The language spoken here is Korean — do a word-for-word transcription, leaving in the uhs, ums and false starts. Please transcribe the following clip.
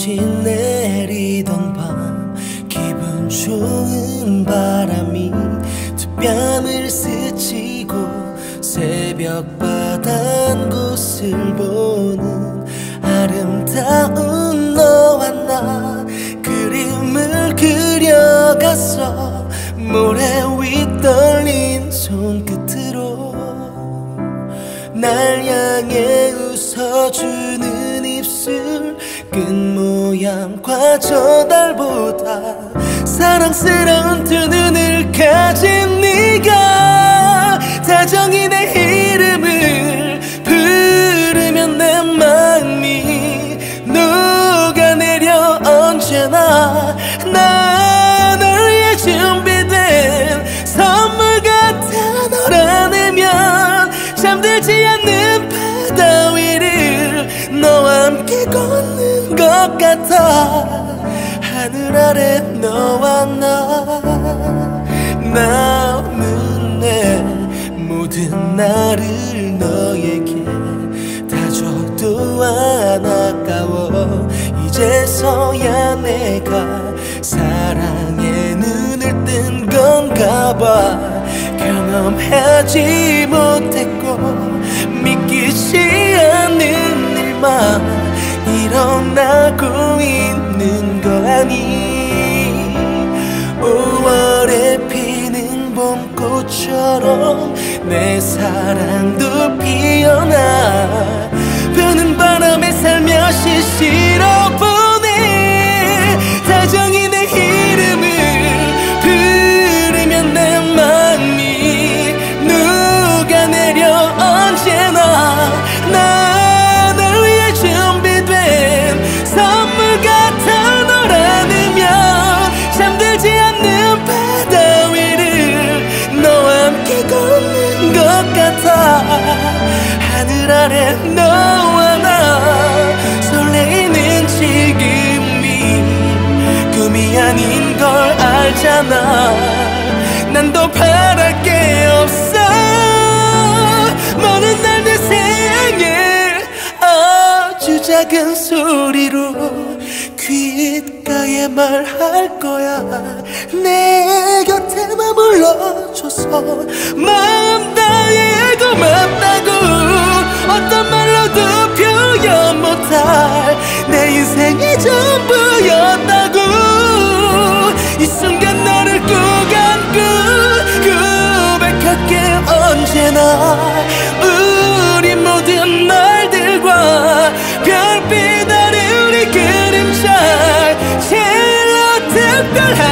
눈빛이 내리던 밤, 기분 좋은 바람이 두 뺨을 스치고 새벽바다 한 곳을 보는 아름다운 너와 나, 그림을 그려갔어. 모래 위 떨린 손끝으로 날 향해 웃어주는 입술, 끝 모양과 저 달보다 사랑스러운 두 눈을 가진 네가 다정히 내 이름을 부르면 내 마음이 녹아내려. 언제나 나 널 위해 준비된 선물 같아. 널 안으면 잠들지 않는 바다 위를 너와 함께 걷는 것 같아. 하늘 아래 너와 나, 남은 내 모든 나를 너에게 다 줘도 안 아까워. 이제서야 내가 사랑에 눈을 뜬 건가 봐. 경험하지 못했고 믿기지 않는 일만 일어나고 있는 거 아니. 오월에 피는 봄꽃처럼 내 사랑도 피어나. 부는 바람에 살며시 실어보내. 다정히 내 이름을 부르면 내 마음이 녹아내려. 언제나 나 널 위해 준비된 선물 같아. 널 안으면 잠들지 않는 바다 위를 너와 함께 걷는 것 같아. 하늘 아래 너와 나 설레이는 지금이 꿈이 아닌 걸 알잖아. 난 더 바랄 게 없어. 먼 날 내 생에 아주 작은 소리로 귓가에 말할 거야. 내 곁에 머물러줘서 마음 다해 고맙다고. 어떤 말로도 표현 못할 내 인생이 전부였다고. 이 순간 너를 꼭 안고 고백할게. 언제나 우리 모든 날들과 별빛 아래 우리 그림자 제일로 특별한